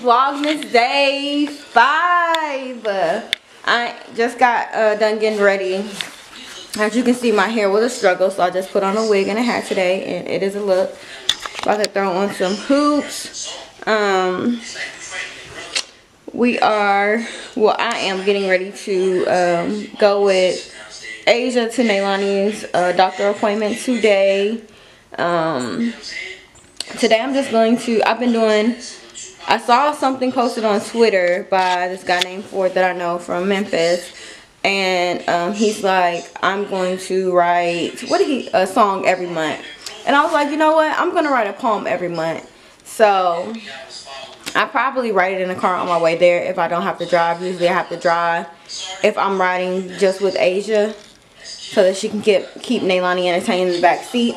Vlogmas day 5. I just got done getting ready. As you can see, my hair was a struggle, so I just put on a wig and a hat today, and it is a look. About to throw on some hoops. I am getting ready to go with Asia to Naylani's doctor appointment today. Today I'm just going to, I saw something posted on Twitter by this guy named Ford that I know from Memphis. And he's like, I'm going to write, a song every month. And I was like, you know what? I'm going to write a poem every month. So I probably write it in the car on my way there if I don't have to drive. Usually I have to drive if I'm riding just with Asia, so that she can keep Naylani entertained in the back seat.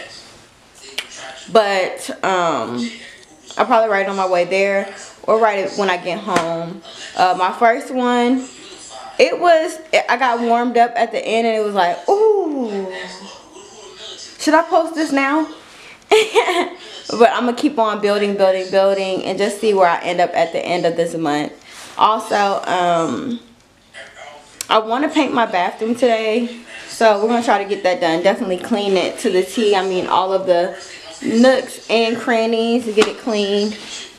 But I'll probably write it on my way there or write it when I get home. My first one, I got warmed up at the end and it was like, ooh, should I post this now? But I'm going to keep on building and just see where I end up at the end of this month. Also, I want to paint my bathroom today, so we're going to try to get that done. Definitely clean it to the T. I mean, all of the nooks and crannies to get it clean.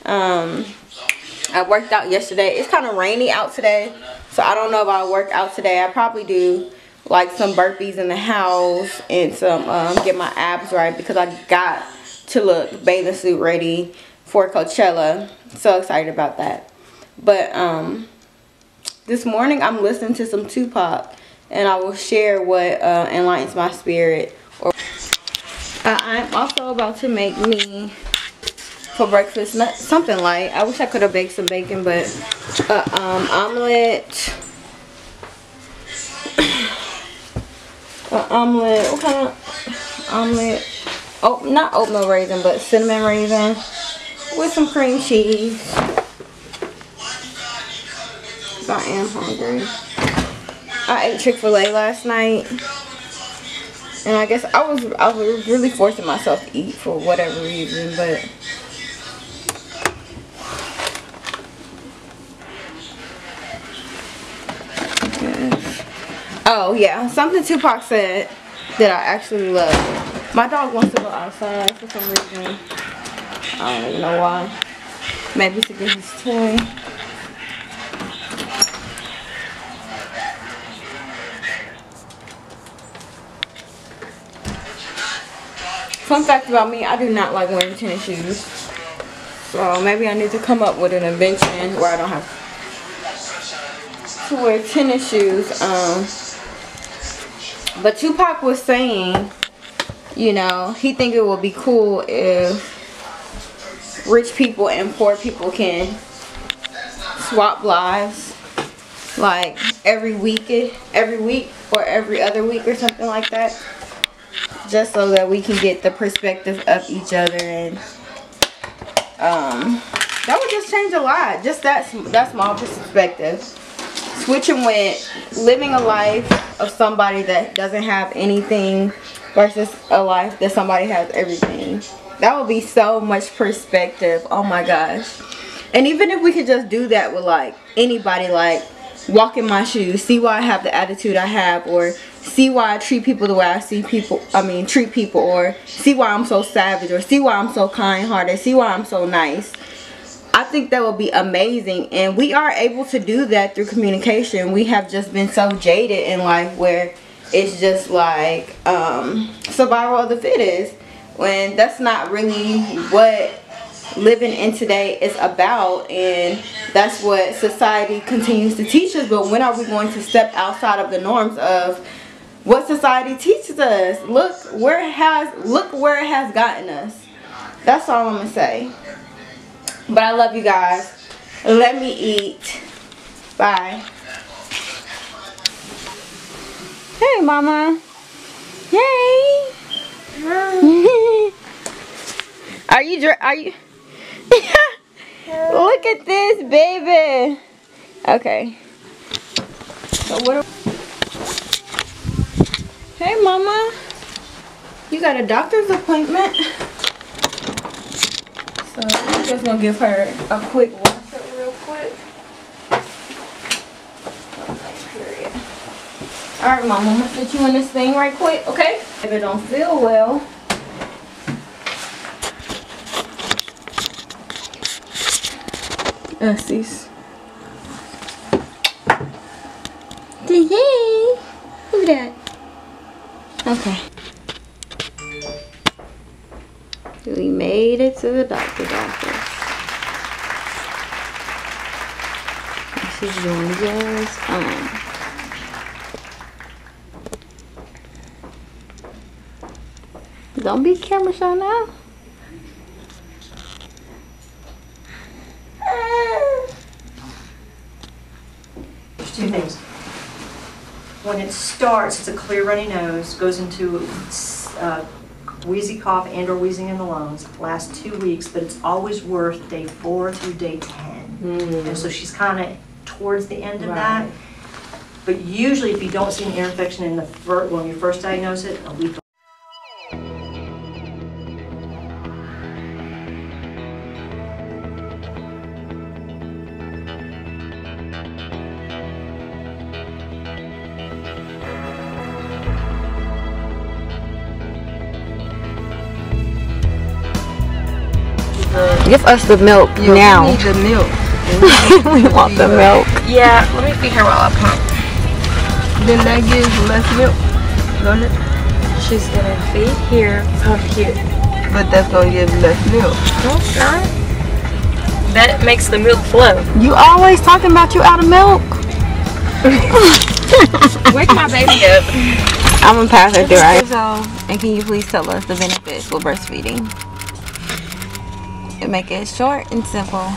I worked out yesterday. It's kind of rainy out today, so I don't know if I'll work out today. I probably do like some burpees in the house and some get my abs right, because I got to look bathing suit ready for Coachella. So excited about that. But this morning I'm listening to some Tupac, and I will share what enlightens my spirit. I'm also about to make me for breakfast something light. I wish I could have baked some bacon, but omelet. Omelet. What kind of omelet? Oh, not oatmeal raisin, but cinnamon raisin with some cream cheese. I am hungry. I ate Chick-fil-A last night, and I guess I was really forcing myself to eat for whatever reason, but oh yeah, something Tupac said that I actually love. My dog wants to go outside for some reason. I don't even know why. Maybe to get his toy. Fun fact about me, I do not like wearing tennis shoes. So maybe I need to come up with an invention where I don't have to wear tennis shoes. But Tupac was saying, you know, he think it would be cool if rich people and poor people can swap lives, like every week or every other week or something like that, just so that we can get the perspective of each other. And that would just change a lot, just that small perspective. Switching with living a life of somebody that doesn't have anything versus a life that somebody has everything. That would be so much perspective. Oh my gosh. And even if we could just do that with like anybody, like walk in my shoes, see why I have the attitude I have, or see why I treat people the way I treat people, or see why I'm so savage, or see why I'm so kind-hearted, see why I'm so nice. I think that would be amazing, and we are able to do that through communication. We have just been so jaded in life where it's just like survival of the fittest, when that's not really what living in today is about. And that's what society continues to teach us. But when are we going to step outside of the norms of what society teaches us? Look where it has gotten us. That's all I'm gonna say. But I love you guys. Let me eat. Bye. Hey, Mama. Hey. Are you Look at this, baby. Okay. So what? Hey, Mama. You got a doctor's appointment. So I'm just gonna give her a quick wash Alright, Mom, I'm gonna put you in this thing right quick, okay? If it don't feel well. Ussies. Yay! Who's that? Okay. We made it to the doctor's office. She's doing just fine. Don't be camera shy now. Two things. When it starts, it's a clear runny nose, goes into wheezy cough and or wheezing in the lungs, lasts 2 weeks, but it's always worth day 4 through day 10. And so she's kind of towards the end of that. But usually if you don't see an ear infection in the when you first diagnose it, a week. Give us the milk now. We need the milk. We want the milk. Yeah, let me feed her while I pump. Then that gives less milk, don't it? She's gonna feed here, pump here. But that's gonna give less milk. No, it's not. That makes the milk flow. You always talking about you out of milk. Wake my baby up. I'm gonna pass her through, right? So, and can you please tell us the benefits for breastfeeding? And make it short and simple.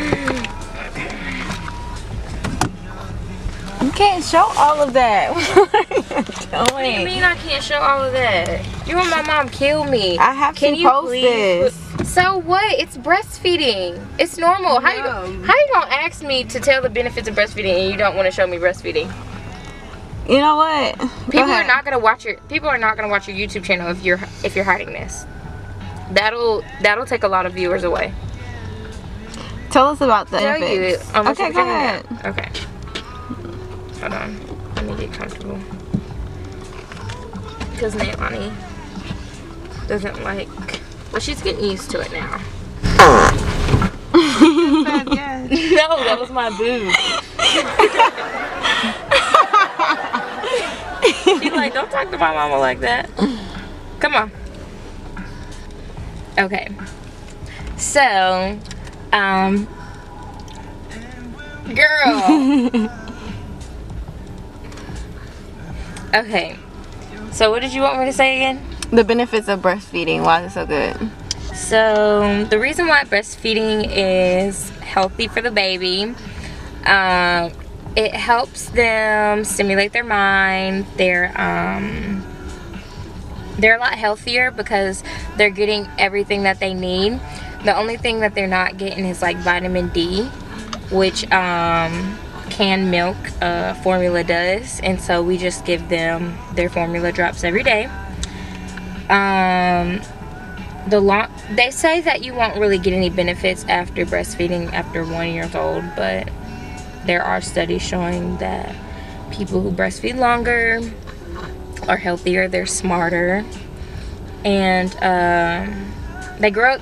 You can't show all of that. What are you doing? What do you mean I can't show all of that? You and my mom kill me. I have to post this. So what? It's breastfeeding. It's normal. How you gonna ask me to tell the benefits of breastfeeding and you don't want to show me breastfeeding? You know what? People are not gonna watch your YouTube channel if you're hiding this. That'll take a lot of viewers away. Tell us about the benefits. Okay, go ahead. Okay. Hold on. Let me get comfortable. Because Nailani doesn't like... Well, she's getting used to it now. No, that was my boob. She's like, don't talk to my mama like that. Come on. Okay. So, girl. Okay. So what did you want me to say again? The benefits of breastfeeding. Why is it so good? So the reason why breastfeeding is healthy for the baby, it helps them stimulate their mind. They're a lot healthier because they're getting everything that they need. The only thing that they're not getting is like vitamin D, which canned milk formula does, and so we just give them their formula drops every day. They say that you won't really get any benefits after breastfeeding after 1 year old, but there are studies showing that people who breastfeed longer are healthier, they're smarter, and they grow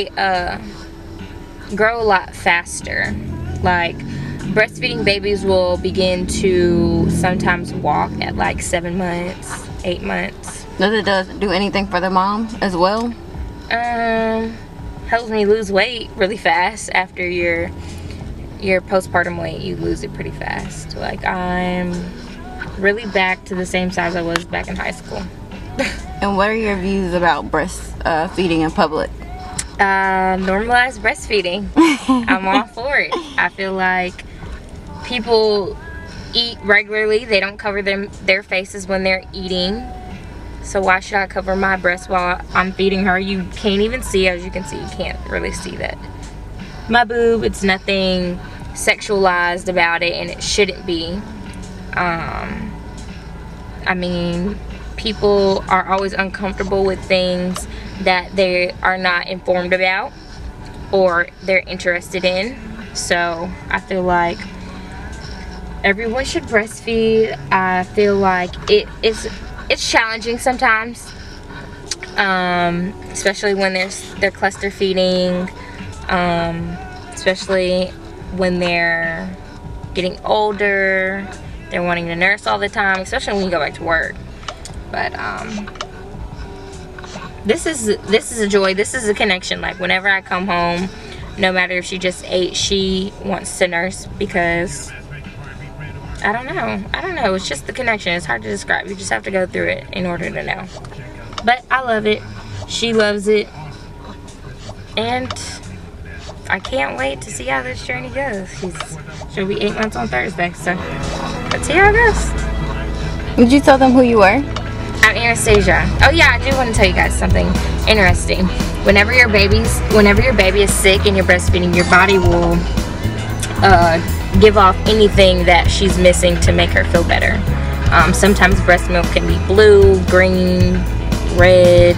a lot faster. Like, breastfeeding babies will begin to sometimes walk at like 7 months, 8 months. Does it do anything for the mom as well? Helps me lose weight really fast. After your postpartum weight, you lose it pretty fast. Like, I'm really back to the same size I was back in high school. And what are your views about breastfeeding in public? Normalize breastfeeding. I'm all for it. I feel like people eat regularly. They don't cover their faces when they're eating. So why should I cover my breast while I'm feeding her? You can't even see. As you can see, you can't really see that. My boob, it's nothing sexualized about it, and it shouldn't be. I mean, people are always uncomfortable with things that they are not informed about or they're interested in. So I feel like everyone should breastfeed. I feel like it's challenging sometimes, especially when they're cluster feeding, especially when they're getting older, they're wanting to nurse all the time, especially when you go back to work. But this is a joy. This is a connection. Like whenever I come home, no matter if she just ate, she wants to nurse, because I don't know, it's just the connection. It's hard to describe. You just have to go through it in order to know. But I love it, she loves it, and I can't wait to see how this journey goes. She'll be 8 months on Thursday, so let's see how it goes. Did you tell them who you were? I'm Anastasia. Oh yeah, I do want to tell you guys something interesting. Whenever your baby is sick and you're breastfeeding, your body will give off anything that she's missing to make her feel better. Sometimes breast milk can be blue, green, red,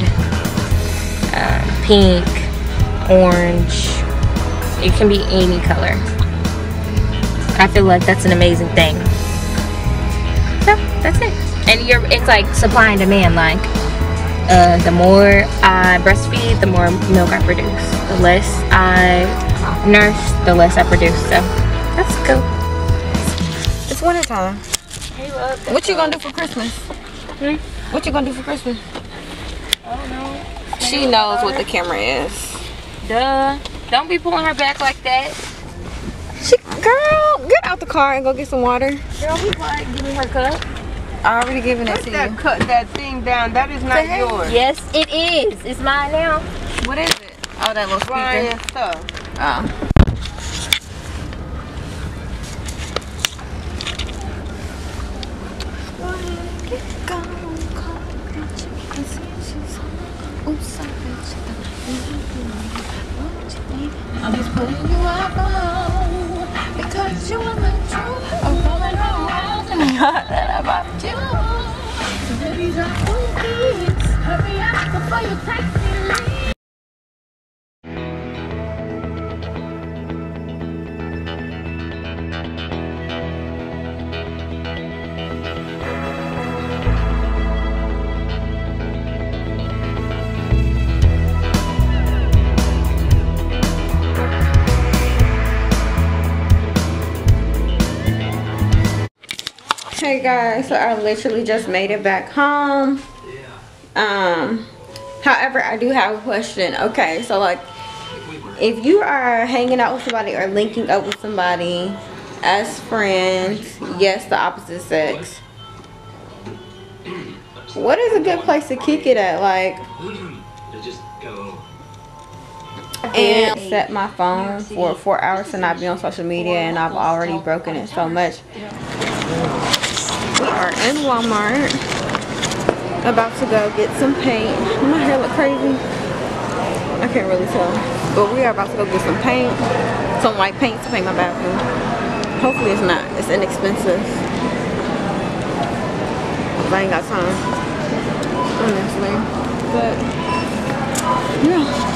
pink, orange. It can be any color. I feel like that's an amazing thing. So that's it. And it's like supply and demand. Like the more I breastfeed, the more milk I produce. The less I nurse, the less I produce. So that's cool. It's winter time. Hey, look. What you gonna do for Christmas? What you gonna do for Christmas? I don't know. She knows what the camera is. Duh. Don't be pulling her back like that. Girl, get out the car and go get some water. Girl, be quiet. Give me her cup. I already given it to you. Cut that thing down. That is not yours. Yes, it is. It's mine now. What is it? Oh, that little Flying speaker. stuff. Oh. I'm just putting you up because you are the truth of going on. Not that about you. So baby, drop your keys. Hurry up before you taxi leave. Hey guys, so I literally just made it back home. However, I do have a question. Okay, so like, if you are hanging out with somebody or linking up with somebody as friends, yes, the opposite sex, what is a good place to kick it at? Like, and set my phone for 4 hours to not be on social media, and I've already broken it so much. We are in Walmart, about to go get some paint. My hair look crazy. I can't really tell, but we are about to go get some paint, some white paint to paint my bathroom. Hopefully it's not. It's inexpensive. I ain't got time, honestly. But yeah.